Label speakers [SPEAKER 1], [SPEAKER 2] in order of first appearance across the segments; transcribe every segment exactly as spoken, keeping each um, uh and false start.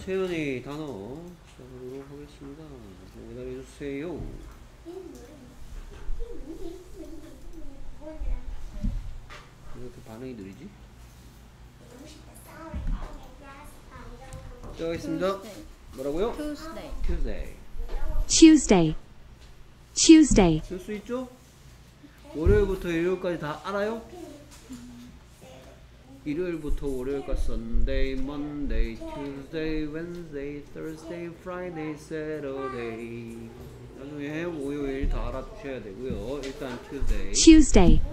[SPEAKER 1] 채연이 단어 시작하도록 하겠습니다. 기다려주세요. 왜 이렇게 반응이 느리지? 시작하겠습니다. 뭐라고요?
[SPEAKER 2] Tuesday.
[SPEAKER 1] Tuesday.
[SPEAKER 3] Tuesday. Tuesday.
[SPEAKER 1] 쓸 수 있죠? 월요일부터 일요일까지 다 알아요? 일요일부터 월요일까지 Sunday, Monday, Tuesday, Wednesday, Thursday, Friday, Saturday. 나중에 월요일 다 알아두셔야 되고요. 일단 Tuesday.
[SPEAKER 3] Tuesday.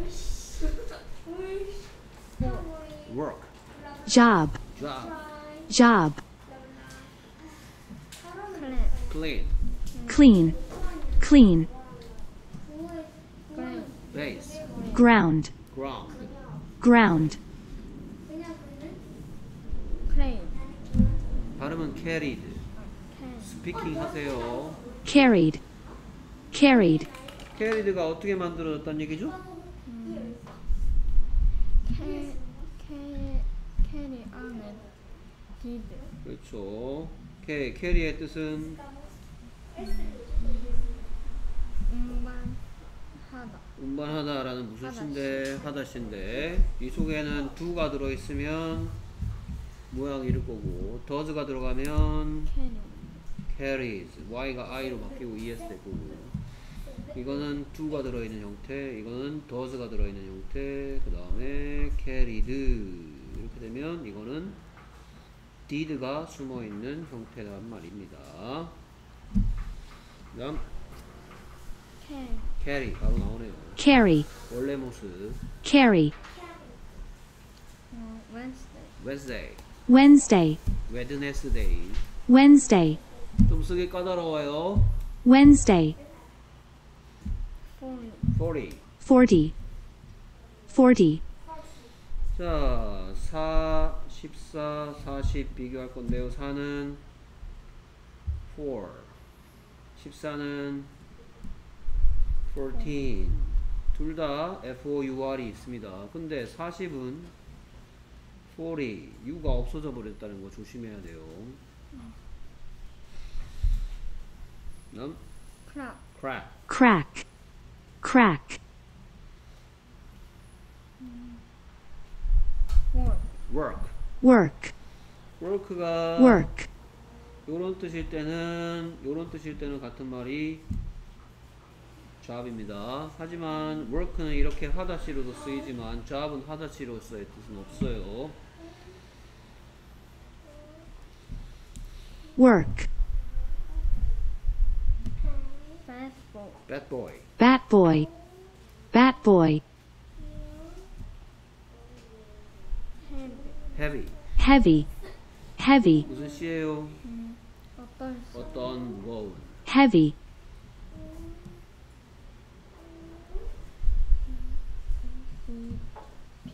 [SPEAKER 1] Work.
[SPEAKER 3] Job.
[SPEAKER 1] Job.
[SPEAKER 3] Job.
[SPEAKER 2] Clean.
[SPEAKER 1] Clean.
[SPEAKER 3] Clean. Clean.
[SPEAKER 2] Clean.
[SPEAKER 1] Base.
[SPEAKER 3] Ground.
[SPEAKER 1] Ground.
[SPEAKER 3] Ground.
[SPEAKER 2] Clean.
[SPEAKER 1] 발음은 carried.
[SPEAKER 2] Can.
[SPEAKER 1] 스피킹 하세요.
[SPEAKER 3] Carried. Carried.
[SPEAKER 1] carried가 어떻게 만들어졌다는 얘기죠?
[SPEAKER 2] Can. Can. Carry 안에 did.
[SPEAKER 1] 그렇죠. carry, carry의 뜻은
[SPEAKER 2] 운반하다.
[SPEAKER 1] 운반하다라는 무슨 시인데? 하다 시인데 이 속에는 do가 들어있으면 모양이 이럴 거고 does가 들어가면
[SPEAKER 2] Carry.
[SPEAKER 1] carries y가 i로 바뀌고 es 되고 이거는 do가 들어있는 형태 이거는 does가 들어있는 형태 그 다음에 carried 이렇게 되면 이거는 did가 숨어있는 형태란 말입니다. 그 다음
[SPEAKER 2] Can.
[SPEAKER 1] carry 바로 나오네요.
[SPEAKER 3] Carry.
[SPEAKER 1] 원래 모습
[SPEAKER 3] Carry.
[SPEAKER 2] 어, Wednesday.
[SPEAKER 1] Wednesday,
[SPEAKER 3] Wednesday.
[SPEAKER 1] Wednesday
[SPEAKER 3] Wednesday.
[SPEAKER 1] 좀 쓰기 까다로워요.
[SPEAKER 3] Wednesday.
[SPEAKER 2] Forty.
[SPEAKER 1] forty.
[SPEAKER 3] Forty. Forty.
[SPEAKER 1] 자, 사, 십사, 사십 비교할 건데요. 사는 four, 십사는 fourteen. 둘 다 for이 있습니다. 근데 사십은 forty, U가 없어져 버렸다는 거 조심해야 돼요. 다음,
[SPEAKER 2] Crack.
[SPEAKER 1] crack,
[SPEAKER 3] Crack. Crack.
[SPEAKER 2] Work.
[SPEAKER 1] work.
[SPEAKER 3] Work.
[SPEAKER 1] work가
[SPEAKER 3] Work.
[SPEAKER 1] 요런 뜻일 때는 요런 뜻일 때는 같은 말이 job입니다. 하지만 work는 이렇게 하다시로도 쓰이지만 job은 하다시로서의 뜻은 없어요.
[SPEAKER 3] Work.
[SPEAKER 2] Bad boy.
[SPEAKER 1] bad boy.
[SPEAKER 3] Bat boy. Bat boy.
[SPEAKER 2] Heavy.
[SPEAKER 1] heavy.
[SPEAKER 3] Heavy. Heavy.
[SPEAKER 1] 무슨 시예요?
[SPEAKER 2] 어떤 시-
[SPEAKER 1] 어떤 무거운.
[SPEAKER 3] Heavy.
[SPEAKER 2] 비- 비-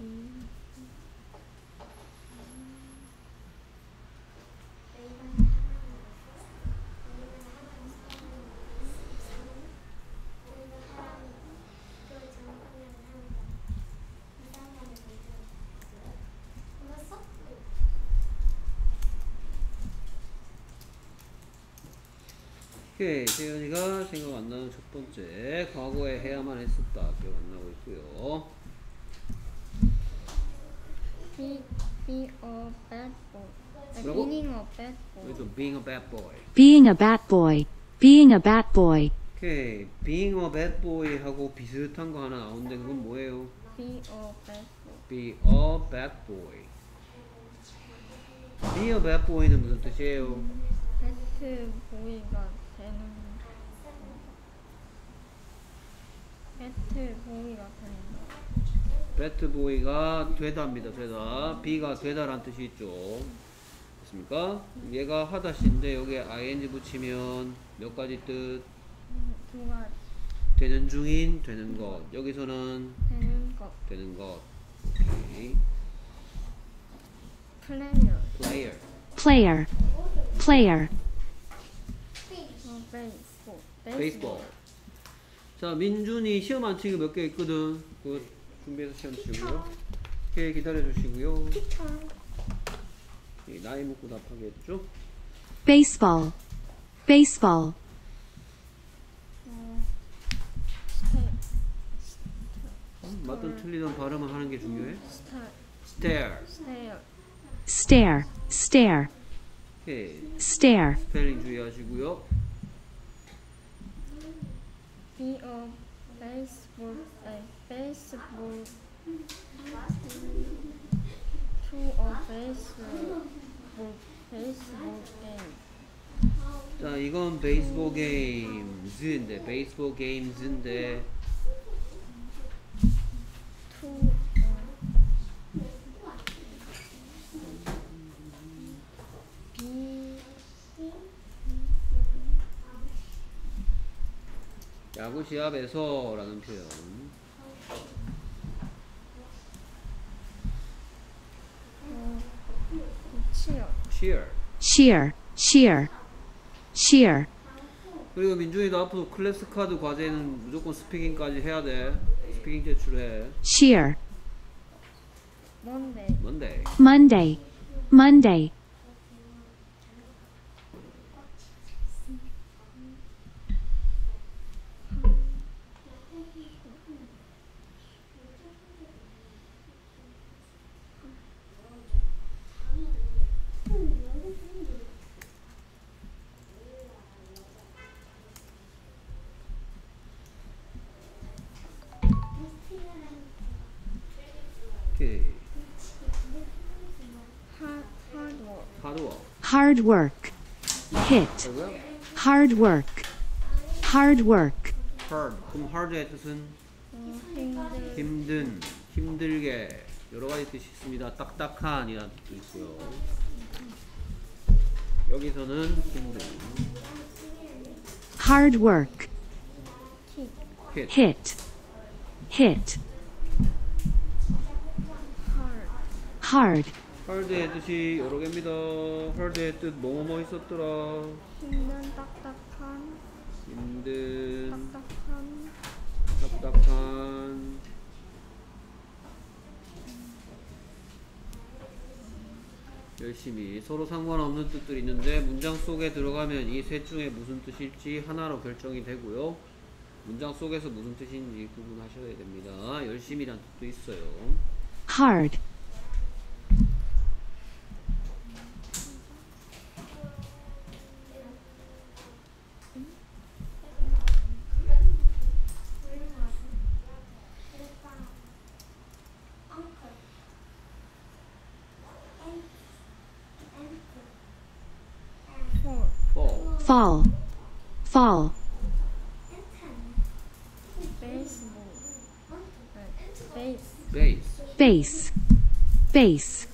[SPEAKER 1] 오케이. 세연이가 생각 안 나는 첫 번째. 과거에 해야만 했었다. 기억 안 나고 있고요.
[SPEAKER 2] Be, be a bad boy. 아,
[SPEAKER 1] 뭐라고?
[SPEAKER 2] being a bad boy.
[SPEAKER 1] 여기서 being a bad boy.
[SPEAKER 3] Being a bat boy. Being a bat boy.
[SPEAKER 1] 오케이. being a bad boy 하고 비슷한 거 하나 나오는데 그건 뭐예요?
[SPEAKER 2] Be a bad boy.
[SPEAKER 1] be a bad boy. be a bad boy는 무슨 뜻이에요?
[SPEAKER 2] 배트 보이가 되는 배트 보이가 되는 거.
[SPEAKER 1] bad boy가 되다입니다. 되다. be가 되다란 뜻이 있죠. 됐습니까? 얘가 하다시인데 여기에 ing 붙이면 몇 가지 뜻?
[SPEAKER 2] 두 가지
[SPEAKER 1] 되는 중인 되는 것. 여기서는
[SPEAKER 2] 되는 것.
[SPEAKER 1] 되는 것. 오케이.
[SPEAKER 2] player.
[SPEAKER 1] player.
[SPEAKER 3] Player. Player.
[SPEAKER 2] 어, baseball.
[SPEAKER 1] baseball. 자, 민준이 시험 안 치기 몇 개 있거든. 그거 준비해서 시험 치고요. 오케이, 기다려 주시고요. 이 나이 묻고 답하겠죠?
[SPEAKER 3] baseball, baseball,
[SPEAKER 2] 어, 스테,
[SPEAKER 1] 음, 맞든 틀리든 발음을 하는 게 중요해.
[SPEAKER 2] 스타,
[SPEAKER 1] stare.
[SPEAKER 2] 스테어,
[SPEAKER 3] stare, stare,
[SPEAKER 1] 오케이.
[SPEAKER 3] stare,
[SPEAKER 1] 스펠링 주의하시고요.
[SPEAKER 2] be a baseball, a baseball, to a baseball, baseball game.
[SPEAKER 1] 자, 이건 베이스볼 게임즈인데, 베이스볼 게임즈인데,
[SPEAKER 2] To, 어, be,
[SPEAKER 1] 야구 시합에서라는 표현.
[SPEAKER 2] 어, cheer,
[SPEAKER 1] cheer.
[SPEAKER 3] shear, shear, shear,
[SPEAKER 1] 그리고 민준이도 앞으로 클래스 카드 과제는 무조건 스피킹까지 해야 돼. 스피킹 제출해.
[SPEAKER 3] shear,
[SPEAKER 2] Monday,
[SPEAKER 1] 뭔데?
[SPEAKER 3] Monday, Monday,
[SPEAKER 1] 오케이.
[SPEAKER 2] hard, hard work,
[SPEAKER 1] 하드워.
[SPEAKER 3] hard work, hit,
[SPEAKER 1] 그리고요.
[SPEAKER 3] hard work, hard work,
[SPEAKER 1] hard. 그럼 hard의 뜻은
[SPEAKER 2] 어, 힘들,
[SPEAKER 1] 힘든, 힘들게 여러 가지 뜻이 있습니다. 딱딱한이라는 뜻도 있고요. 여기서는 힘든.
[SPEAKER 3] hard work,
[SPEAKER 2] kick,
[SPEAKER 1] hit.
[SPEAKER 3] hit, hit,
[SPEAKER 2] hard,
[SPEAKER 3] hard,
[SPEAKER 1] hard의 뜻이 여러 개입니다. hard의 뜻 뭐뭐 뭐 있었더라.
[SPEAKER 2] 힘든, 딱딱한,
[SPEAKER 1] 힘든,
[SPEAKER 2] 딱딱한,
[SPEAKER 1] 딱딱한. 열심히. 서로 상관없는 뜻들이 있는데 문장 속에 들어가면 이 셋 중에 무슨 뜻일지 하나로 결정이 되고요. 문장 속에서 무슨 뜻인지 구분하셔야 됩니다. 열심히란 뜻도 있어요.
[SPEAKER 3] hard,
[SPEAKER 2] fall,
[SPEAKER 1] fall.
[SPEAKER 3] fall, fall,
[SPEAKER 2] baseball, 네, base,
[SPEAKER 1] base.
[SPEAKER 3] base, base,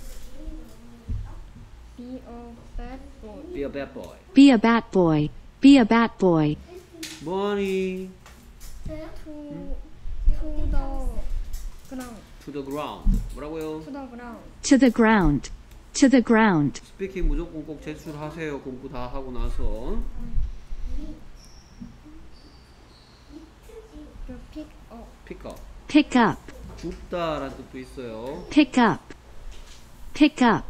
[SPEAKER 2] be a bad boy,
[SPEAKER 1] be a bad boy.
[SPEAKER 3] be a bat boy, be a bat boy,
[SPEAKER 1] money
[SPEAKER 2] to, to the ground,
[SPEAKER 1] to the ground. 뭐라고요?
[SPEAKER 2] to the ground,
[SPEAKER 3] to the ground, to the ground,
[SPEAKER 1] 스피킹 무조건 꼭 제출하세요. 공부 다 하고 나서.
[SPEAKER 2] to pick up,
[SPEAKER 1] pick up.
[SPEAKER 3] pick up,
[SPEAKER 1] 줍다라는 뜻도 있어요.
[SPEAKER 3] pick up, pick up,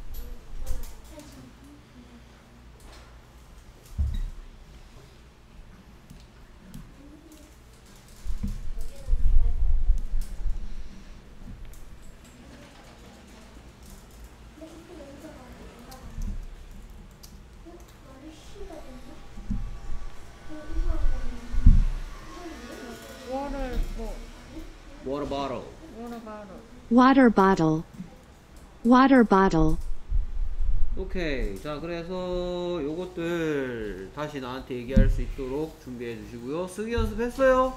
[SPEAKER 2] water ball,
[SPEAKER 1] water bottle.
[SPEAKER 2] water bottle,
[SPEAKER 3] water bottle, water bottle,
[SPEAKER 1] 오케이. 자, 그래서 요것들 다시 나한테 얘기할 수 있도록 준비해 주시고요. 쓰기 연습했어요?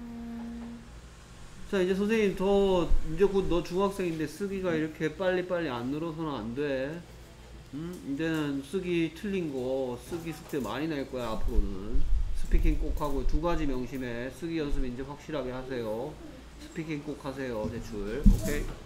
[SPEAKER 1] 자, 이제 선생님 더 이제 곧 너 중학생인데 쓰기가 이렇게 빨리빨리 안 늘어서는 안 돼. 음? 이제는 쓰기 틀린 거 쓰기 숙제 많이 낼 거야. 앞으로는 스피킹 꼭 하고 두 가지 명심해. 쓰기 연습 이제 확실하게 하세요. 스피킹 꼭 하세요. 제출. 오케이.